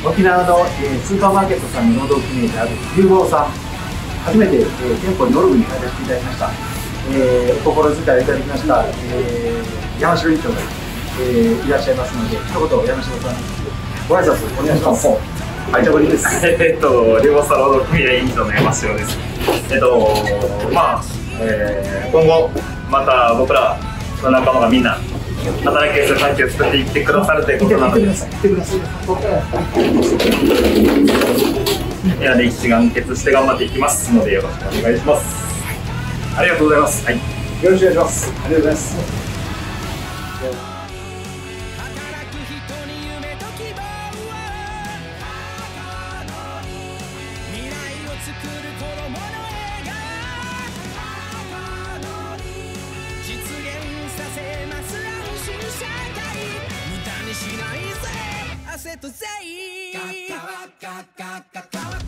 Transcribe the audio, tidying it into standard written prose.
沖縄の、スーパーマーケットさんの労働組合である友合さん、初めて、店舗にノルブに入らせていただきました。お心遣いをいただきました、山城委員長が、いらっしゃいますので、一言山城さんにご挨拶お願いします。はい、です。 両方労働組合委員長の山城です。今後また僕らの仲間がみんな働きやすい環境を作っていってくださるということなので、みんなで一致団結して頑張っていきますので、よろしくお願いします。ありがとうございます。はい、 よろしくお願いします。ありがとうございます。 汗とぜい